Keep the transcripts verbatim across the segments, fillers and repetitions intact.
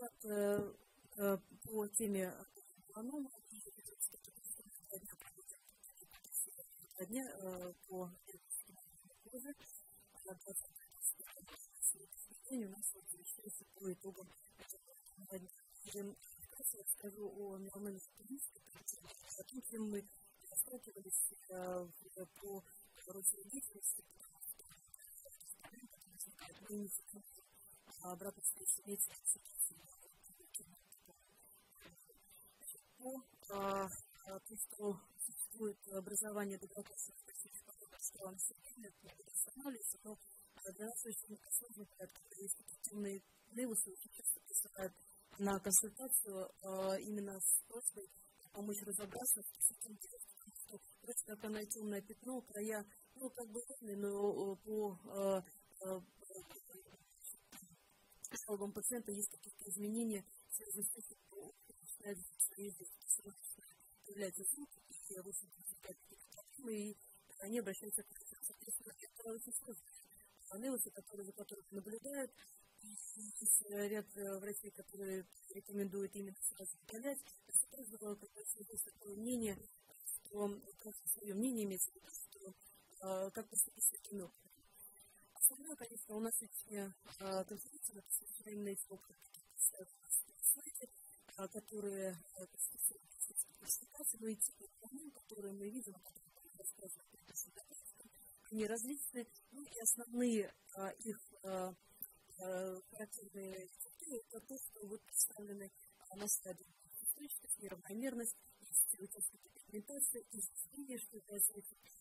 доклад э, э, по теме меланомы и два дня э, по коже. У нас завершился по итогам этого дня. Я скажу о меланоме сатуринской, о том, чем мы сталкивались э, по роде деятельности, мы не обратно встречи по тому, что существует образование доброкачественных населения, анализ, но для нас очень сложно, когда есть определенные невусы, очень часто присылают на консультацию именно с просьбой помочь разобраться с этим делом. Вроде как она темное пятно, края, ну, как бы ровные, но по жалобам пациента есть какие-то изменения, связанные с тем, что появляется звук, и очень и они обращаются к соответственно, это очень сложно. Невусы, которые, за которых наблюдают, есть ряд врачей, которые рекомендуют именно сразу удалять. Это тоже какое-то такое мнение, что, как свое мнение имеется в виду, что как поступить с этими опытами. Основное, конечно, у нас сегодня конференция, написана именно эти опыты, которые классификации, которые мы видим, они различны, ну и основные а, их а, а, характерные черты это то, что вот представлены а, на слайде. Источность, неравномерность, есть участники пигментации, и стремление, что является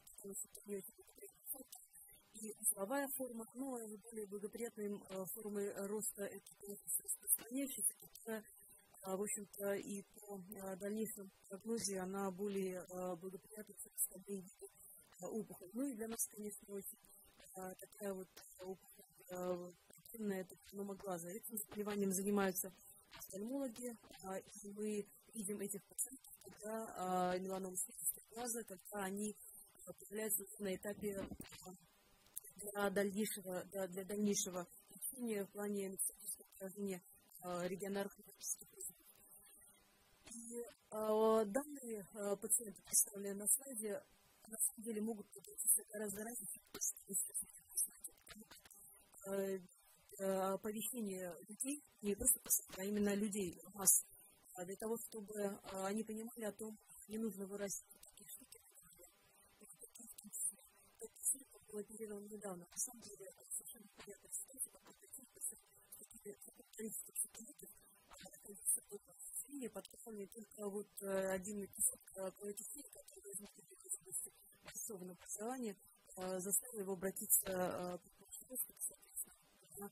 и узловая форма, но более благоприятной а, формой роста это распространяющаяся, которая, а, в общем-то, и по а, дальнейшему прогнозе она более а, благоприятна к остальным видам опухоль. Ну и для нас, конечно, очень а, такая вот опухоль, а, это карцинома глаза. Этим заболеванием занимаются офтальмологи, а, и мы видим этих пациентов, когда а, меланома глаза, когда они а, появляются на этапе а, для дальнейшего, для, для дальнейшего лечения в плане метастатического поражения а, регионарных метастатических признаков. И а, данные а, пациенты, представленные на слайде, на самом деле могут быть гораздо разные оповещение людей, не просто а именно людей, масс, для того, чтобы они понимали о том, не нужно вырастить такие штуки. Это было оперировано недавно. На самом деле, совершенно непонятная ситуация, потому что количество психологов подкопали только вот один эпизод кровотечения, который возник в области массового образования, заставил его обратиться к соответственно,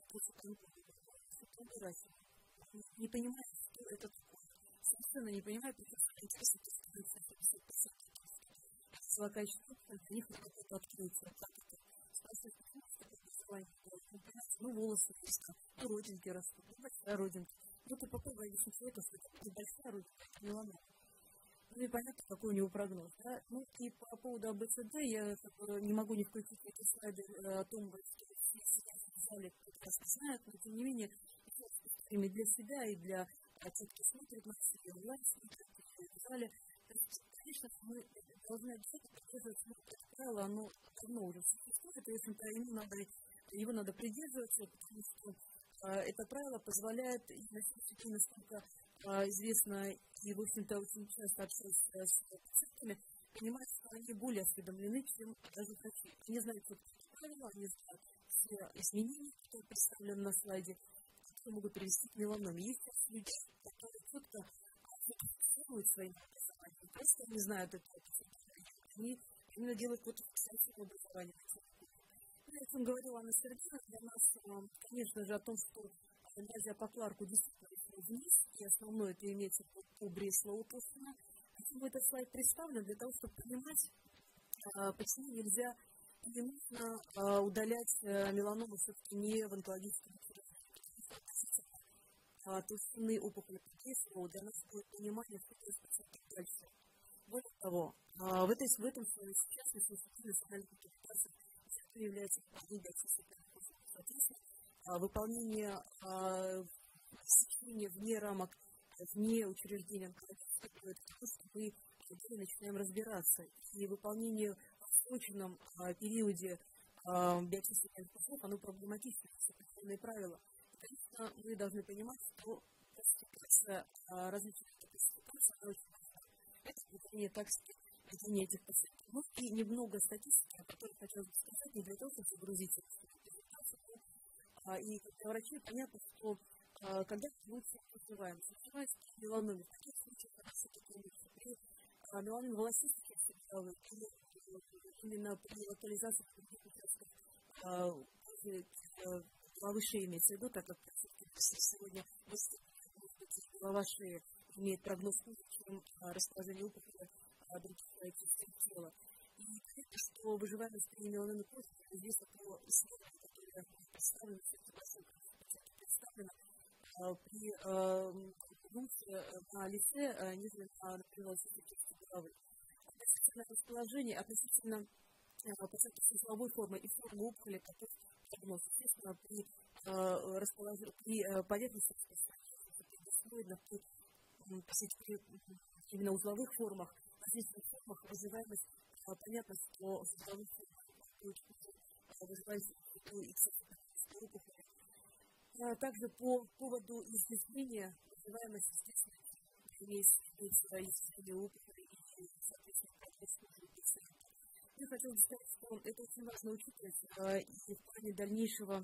на не понимает, что это такое. Совершенно не понимает, почему интересно, что злокачественный опыт, для них какой-то открытие. Спрашивают, почему ну, волосы, ну, родинки растут, ну, большая родинка. Ну, ты попробуй объяснить человеку, что это небольшая родинка, это меланома. Ну, и понятно, какой у него прогноз. Да? Ну, и по поводу АБЦД я не могу не включить эти слайды о том, что все в зале прекрасно знают, но, тем не менее, и для себя, и для тех, кто смотрит на себя, и онлайн смотрит, и в зале. Конечно, мы должны обязательно придерживаться, ну, это правило, оно давно уже существует, и, в общем-то, ему надо, его надо придерживаться, потому что а, это правило позволяет, насколько а, известно, и, в общем-то, очень часто общаюсь с пациентами, понимают, что они более осведомлены, чем даже врачи. Они знают, что это правило, они знают все изменения, которые представлены на слайде, которые могут привести к меланоме. Есть люди, которые четко фиксируют свои образования, просто не знают это. Они именно делают какое-то фиксационное образование. Я о чем говорила Анна Сергеевна, для нас, конечно же, о том, что нельзя по Кларку действительно вниз, и основное это имеется по Бреслову профильно. Почему этот слайд представлен? Для того, чтобы понимать, почему нельзя, не нужно удалять меланому все-таки не в онкологическом а толщины опухоли Бреслова. Для нас будет понимание, что это дальше. Более того, в, этой, в этом случае сейчас, если национальных консультаций, является соответственно, выполнение лечения вне рамок, вне учреждения онкологического, это то, что мы начинаем разбираться. И выполнение в срочном а, периоде а, биохимических процессов, оно проблематично, все определенные правила. И, конечно, мы должны понимать, что классификация а, различных классификаций, она очень важна. Это выполнение тактики ведения этих пациентов. Ну и немного статистики, о которой хотелось бы сказать, не для того, чтобы загрузить презентацию. А, и как для врачей понятно, что а, когда мы называем, называется меланоме, в таких случаях, когда все-таки при а, меланоме волосистых сигналов или именно при локализации а, головы шеи имеется в виду, так как сегодня голова шеи имеет прогноз хуже, чем расположение опухоли других частей тела. И понятно, что выживаемость при меланоме кожи известно по исследованию, которое представлено, представлено при лучше на лице, нежели на, например, части головы. Относительно расположения, относительно пациентов с узловой формой и формы опухоли, который прогноз, естественно, при, расположении, при поверхности при именно узловых формах, в различных формах выживаемость, понятно, что в узловых формах выживаемость и опухоли. Также по поводу изменения выживаемости, естественно, имеется в виду изменение опухоли и, соответственно, процесс. Я хотела бы сказать, что это очень важно учитывать и в плане дальнейшего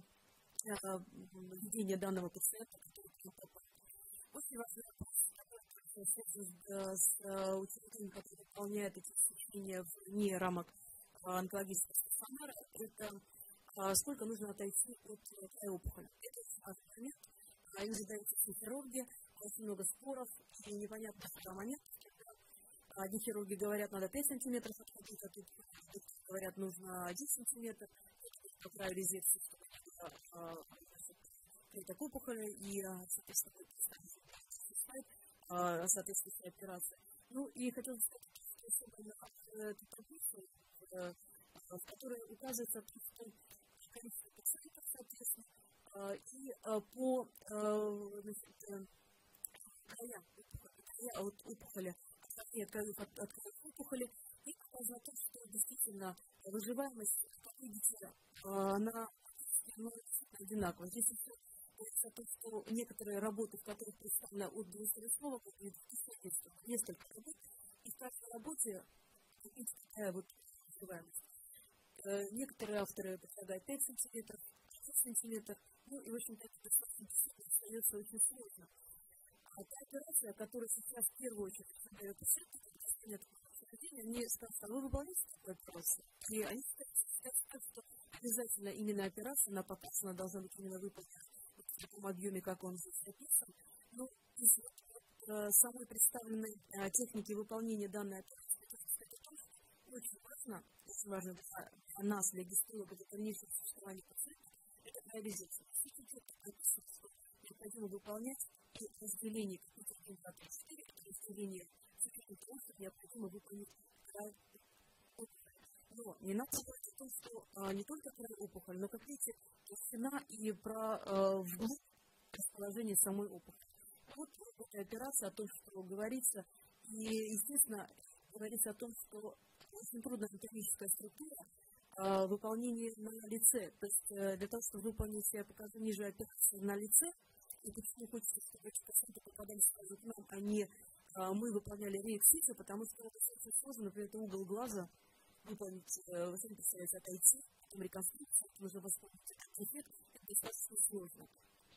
ведения данного пациента, который попал. Очень важный вопрос, связан с учреждением, которое выполняет эти лечения вне рамок онкологического стационара, это сколько нужно отойти от края опухоли. Это очень важный момент. Им задаются все хирурги, очень много споров, и непонятно, что момент. Одни хирурги говорят, надо пять сантиметров отходить, а тут говорят, нужно один сантиметр, по краю резекции, чтобы придать опухоли, и, соответственно, соответствующая операция. Ну и хотел бы сказать, что эту таблицу, в которой указывается количество пациентов, соответственно, и по значит, краям от опухоли, от краев от, от опухоли, и показано то, что действительно выживаемость, как видите, она одинаковая. Здесь говорится о том, что некоторые работы, в которых представлено от двухсотлетного, как несколько работ, и в каждой работе видите, такая вот выживаемость. Некоторые авторы предлагают пять сантиметров, шесть сантиметров, ну и, в общем-то, это достаточно остается очень сложно. А та операция, которая сейчас в первую очередь предлагает пациенту, нет учреждения, мне скажут, а вы выполняете такую операцию? И они скажут, что обязательно именно операция, она показана, должна быть именно выполнена в таком объеме, как он здесь написан. Но из э, самой представленной э, техники выполнения данной операции, это очень важно, очень важно для, для нас, для гистолога, для дальнейшего существования пациента, это реализация. Необходимо выполнять и разделение каких-то температур, разделение каких-то остров, необходимо выполнить край опухоли. Но не надо говорить о том, что а, не только край опухоли, но, как видите, толщина и про а, вглубь расположение самой опухоли. Вот эта операция, о том, что говорится, и, естественно, говорится о том, что очень трудная анатомическая структура, а, выполнение на лице. То есть а, для того, чтобы выполнить, я покажу ниже операцию на лице, и почему хочется, чтобы эти пациенты попадали сразу к нам, а не а, мы выполняли реэксизию, потому что это очень сложно, например, это угол глаза выполнить, э, вы сами представляете, отойти, потом реконструкцию, нужно восполнить этот эффект, это достаточно сложно.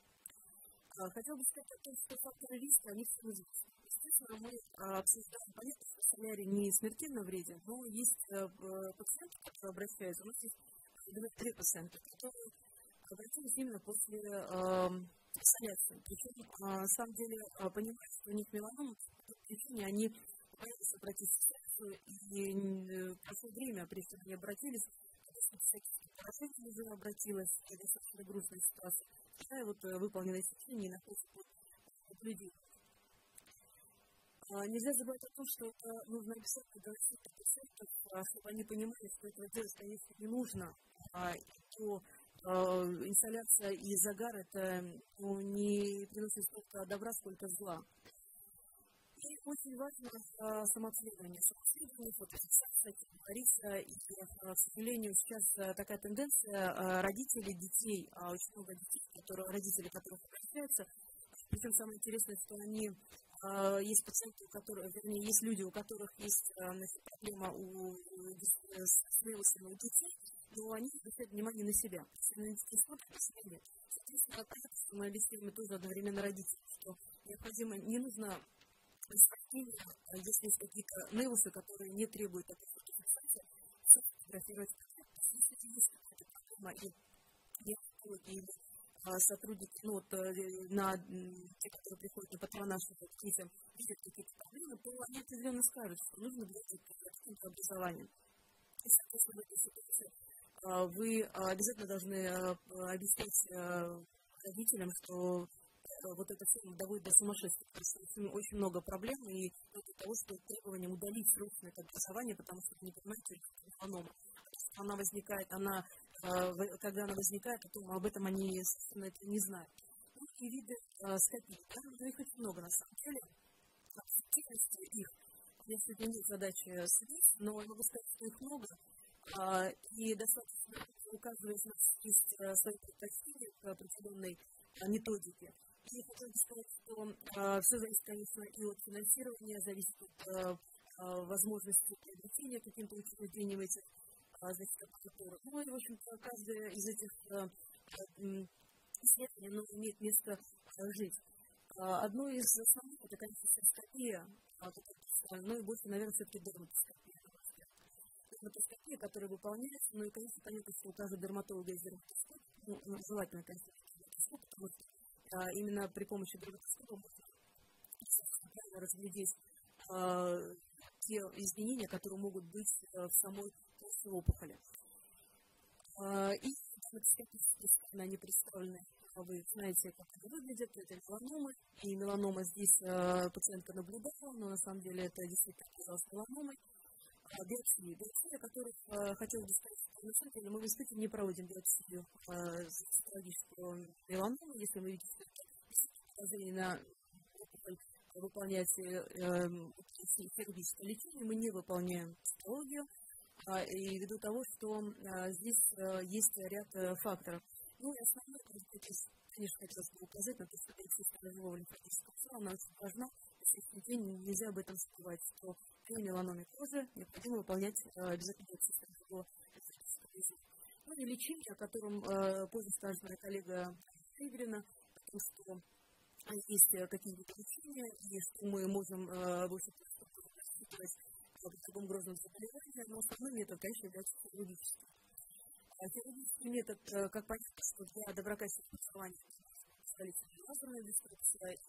А, хотела бы сказать о том, что факторы риска, они все известны. Естественно, мы а, обсуждаем, понятно, что солярий не смертельно вреден, но есть а, пациенты, которые обращаются, у нас есть три пациента, которые обратились именно после а, инсталляции. Причем, а, на самом деле, а, понимать, что у них меланома, по причине они боятся обратиться в инсталляцию, и прошло время, прежде чем они обратились, поражение уже обратилась, это достаточно грустная ситуация. Такая вот выполненное лечение и находится под наблюдением. А, нельзя забывать о том, что это нужно обязательно доносить до пациентов, чтобы они понимали, что этого делать, конечно, не нужно, а, то инсоляция и загар это ну, не приносит столько добра, сколько зла. И очень важно а, самообследование. Самообследование, фотофиксация, как говорится, и, а, к сожалению, сейчас а, такая тенденция а, родителей детей, а очень много детей, которые, родители которых обращаются, причем самое интересное, что они, а, есть пациенты, у которых, вернее, есть люди, у которых есть а, значит, проблема у, у, с смелостью у детей, но они обращают внимание на себя. Если на детей смотрят, на себя нет. Соответственно, понятно, что мы объясняем тоже одновременно родителям, что необходимо, не нужно спортивно, если есть какие-то невусы, которые не требуют такой фотофиксации, фотографировать. Если есть какая-то проблема, и диетологи или а, сотрудники, ну, вот, на, те, которые приходят на патронаж, детям видят какие-то проблемы, то они определенно скажут, что нужно говорить о каком-то образовании. И, соответственно, в этой ситуации а, вы обязательно должны а, объяснять а, родителям, что вот это все доводит до сумасшествия, потому что очень много проблем, и от того, что требованием удалить срочно это образование, потому что, не понимаете, меланома. Она возникает, она, когда она возникает, потом об этом они, собственно, это не знают. И виды скопии, да, но их очень много, на самом деле. Активности их, у меня сегодня нет задачи следить, но я могу сказать, что их много, и достаточно указывает на свои предпочтения к определенной методике. И хотела бы сказать, что э, все зависит, конечно, и от финансирования, зависит от э, возможности приобретения каким-то учреждением этих э, значит, аппаратуры. Ну и, в общем-то, каждая из этих э, э, исследований ну, имеет место э, жить. Э, одно из основных, это, конечно, стероскопия, э, ну и больше, наверное, все-таки дерматоскопия. Дерматоскопия, которая выполняется, ну и, конечно, понятно, что у каждого дерматолога есть дерматоскоп, ну, желательно, конечно, дерматоскоп, потому что А, именно при помощи дерматоскопа можно разглядеть а, те изменения, которые могут быть а, в самой толстой опухоли. А, и дерматоскопически они представлены, вы знаете, как это выглядит, это меланомы, и меланома здесь а, пациентка наблюдала, но на самом деле это действительно оказалось меланомой. А, биопсии, биопсии, о которых а, хотелось бы сказать, на самом деле мы в институте не проводим биопсию цитологическую меланому, если мы видим подозрение на опухоль, выполняете э, хирургическое лечение, мы не выполняем цитологию, а, и ввиду того, что а, здесь а, есть ряд а, факторов. Ну и основное, конечно, хотелось бы указать на то, что биопсия столового лимфатического тела, она очень важна, и в сегодняшний день нельзя об этом забывать, что при меланоме кожи необходимо выполнять а, обязательно биопсию столового лимфатического тела. Ну и лечение, о котором а, позже скажет моя коллега Игоревна, потому что есть какие-то лечения, и что мы можем э, больше использовать в таком грозном заболевании, но основной метод, конечно, является хирургическим. А хирургический метод, э, как понятно, что для доброкачественного образования лазерная диструкция,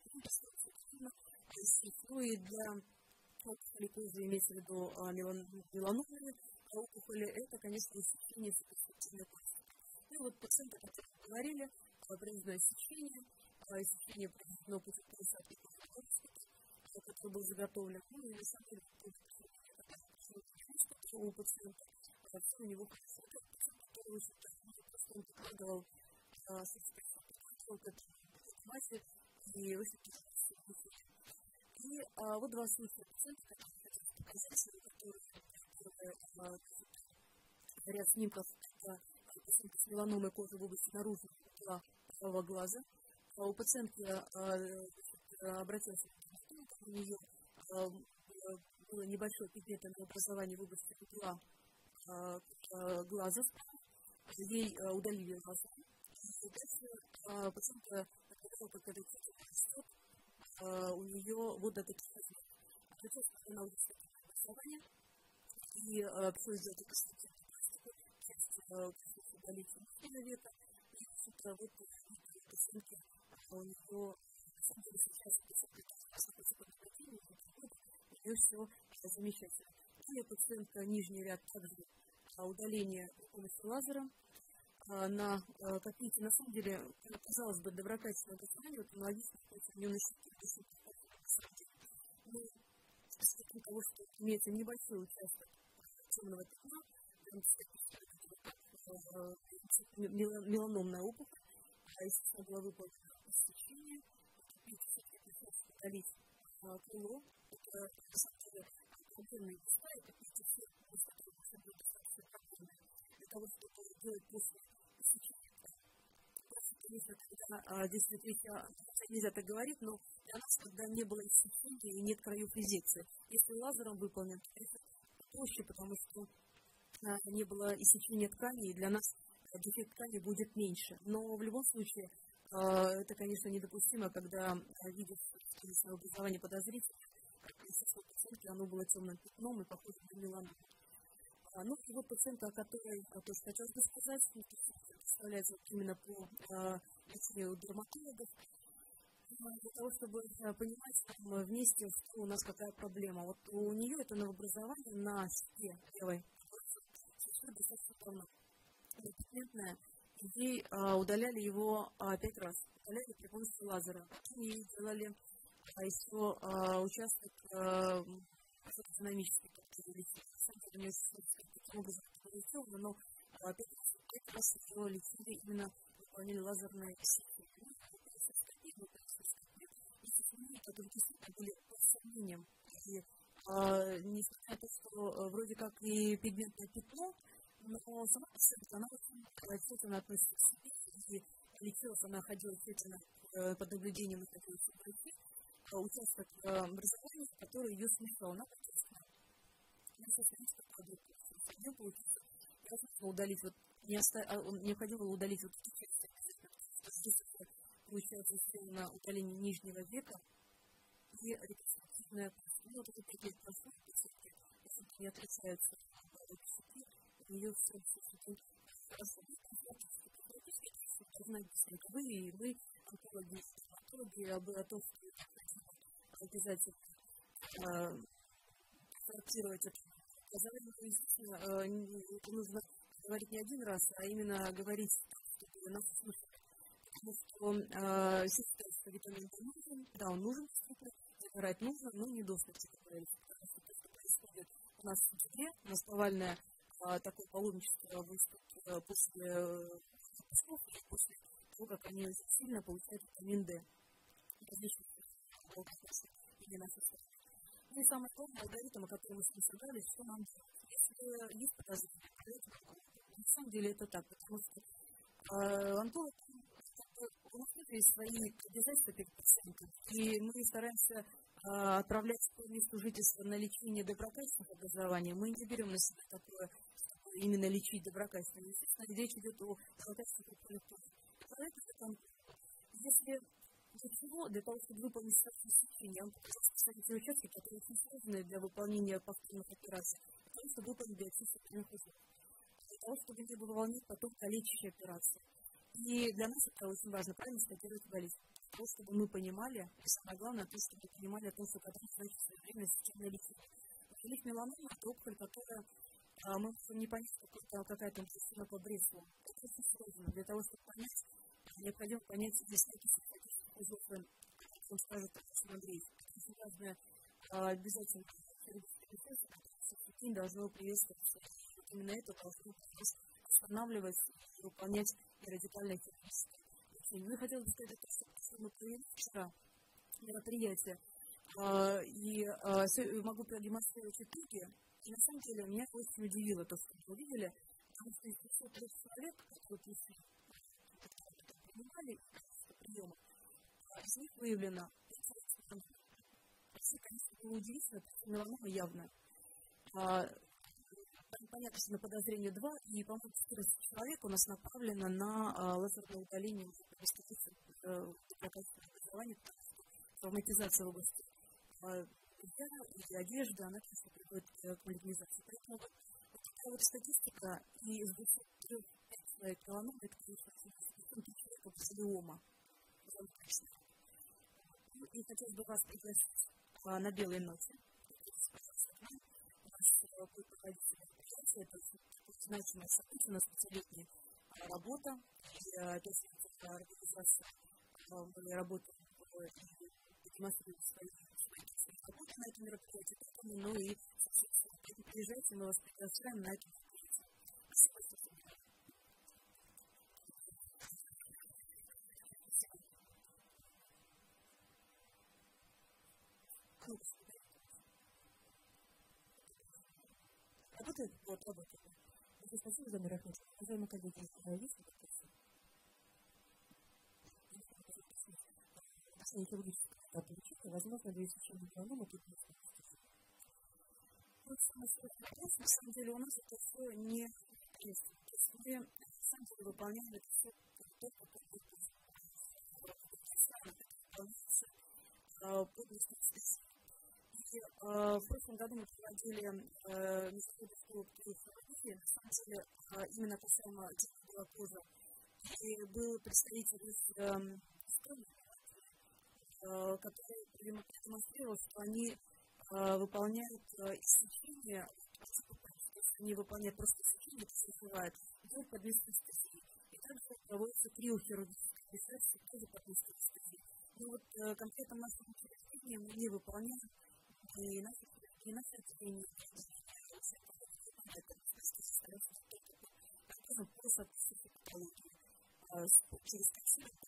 ну и для опухоли кожи, имеется в виду меланомные опухоли, это, конечно, иссечение суперфициальной пластики. Ну и вот пациенты, о которых мы говорили, производное иссечение, иссечение произведено путем пересадки кожи, который был заготовлен, ну и на самом деле у пациента у него который очень просто прикладывал массе и очень и а, вот два случая пациентов, которые хотят показать, которые ряд снимков пациента с меланомой кожи в области наружного угла правого глаза. А у пациентки а, обратилась к у нее а, было небольшое пигментное образование в области угла а, а, глаза, ей а, удалили глаза. И дальше а, пациентка показала, как это растет, а, у нее вот до таких размеров. Отличается, что она удалила образование, и а, пришлось сделать это пластику, часть удалить на века, и вот пациентки у нее сейчас у нее все замечательно. И пациентка нижний ряд также удаление с помощью лазера. На, как видите, на самом деле, казалось бы, доброкачественное образование, вот аналогично, у нее начинает но с таким того, что имеется небольшой участок темного пятна, меланомная опухоль, а естественно, была выполнена иссечение, теперь все-таки пришлось удалить крыло, это, на самом деле, проблемная места, это эти все места, которые можно быть достаточно проблемные, для того, чтобы делать после иссечения. Конечно, когда, здесь нельзя так говорить, но для нас, когда не было иссечения и нет краев резекции, если лазером выполнен, то это проще, потому что не было иссечения ткани, и для нас дефект ткани будет меньше. Но в любом случае, это, конечно, недопустимо, когда видишь клиническое образование подозрительное, как у пациентки, оно было темным пятном и похоже на меланому. Ну, и вот пациентка, о которой тоже хотелось бы сказать, представляется именно по лечению дерматологов, для того, чтобы понимать там, вместе, что у нас какая проблема. Вот у нее это новообразование на щеке левой, достаточно давно, пигментное, ей удаляли его пять раз, удаляли при помощи лазера. Потом ей делали еще участок фотодинамический, который лечили. У нее таким образом это но пять раз ее лечили, именно выполнили лазерные иссечения. Которые действительно были под сомнением. И э, несмотря на то, что вроде как и пигментное пятно, но сама пациентка, она очень тщательно относится к себе, и лечилась, она ходила тщательно э, под наблюдением этого врача, э, участок э, образования, который ее смешал. Она почувствовала. Я состояние продукта. Необходимо получится. Я хотела удалить, вот, не оста... необходимо было удалить вот эти части. Здесь получается сделано удаление нижнего века и реконструктивная, ну, вот это пять лет прошло, если не отличаются от пяти, у нее все все-таки хорошо. Должна объяснить. Вы и вы, онкологи, онкологи, о том, что обязательно сортировать это. Нужно говорить не один раз, а именно говорить, чтобы нас слушали. Потому что э, считаю, что витамин D нужен, да, он нужен, забирать нужно, но не до смерти, как говорится. Потому что то, что происходит у нас в сентябре, у нас повальное э, такое паломничество выступит после э, после того, как они очень сильно получают витамин D. Ну и самое главное, алгоритм, о котором мы с ним собрались, что нам делать. Если есть подозрение, на самом деле это так, потому что э, онколог, у нас есть свои обязательства перед пациентом, и мы стараемся а, отправлять по месту жительства на лечение доброкачественных образований. Мы не берем на себя такое, именно лечить доброкачественные. Естественно, речь идет о доброкачественных продуктах. Поэтому, если для чего? Для того, чтобы выполнить статус лечения, он поставит те участки, которые очень сложные для выполнения повторных операций, для того, чтобы выполнить биопсию прямых узлов, для того, чтобы не было волнить потом калечащие операции. И для нас это очень важно, правильно статировать болезнь. Для того, чтобы мы понимали, и самое главное, то, чтобы мы понимали о том, что когда значит своевременное системное лечение. Лечение меланома – это опухоль, которая а, мы можем не понять, какая-то система по Бреслу. Это очень сложно. Для того, чтобы понять, необходимо понять здесь некий симптоматический узлов. Он скажет, что Андрей, это очень важно а, обязательно не должно приветствовать. Именно это должно останавливать и выполнять радикальное техническое лечение. Ну и хотелось бы сказать, что мы провели вчера мероприятие, э, и э, могу продемонстрировать итоги. И на самом деле меня очень удивило то, что вы увидели, потому что из пятисот трёх человек, которые пришли, принимали приемы, из них выявлено, все, конечно, было удивительно, потому что меланома явная. Понятно, что на подозрение два, и, по-моему, четырнадцать человек у нас направлено на а, лазерное удаление доброкачественного образования, потому что травматизация в области а, и одежды, она, конечно, приводит к малигнизации. Поэтому вот, вот такая вот статистика, и из двухсот трёх человек меланома, это, конечно, человека базилиома. И хотелось бы вас пригласить а, на белой ноте. Будет проходить мероприятие, это значимое событие, у нас пятилетняя работа, и опять организация мы работаем и демонстрируем свои работы на этом мероприятии, поэтому, ну и приезжайте, мы вас приглашаем на это мероприятие. Спасибо, что много всего. Работает? Вот, работает. Спасибо за мир. Уважаемые коллеги, есть ли вопросы? Если хирургическая операция, возможно, для изучения меланомы тут не стоит. Вот на самом деле у нас это все не есть. То есть мы на самом деле выполняем это все только под подпись. И в прошлом году мы проводили международную школу хирургии, на самом деле именно касаемо белокожих. И был представитель из страны, который продемонстрировал, что они выполняют исключение, они выполняют просто исключение, это все называют, идут под анестезией. И также проводится криохирургическая операция, тоже под анестезией. Но вот конкретно в нашем учреждении мы не выполняем и наши и наши отделения. Это просто по соответствию патологии. Через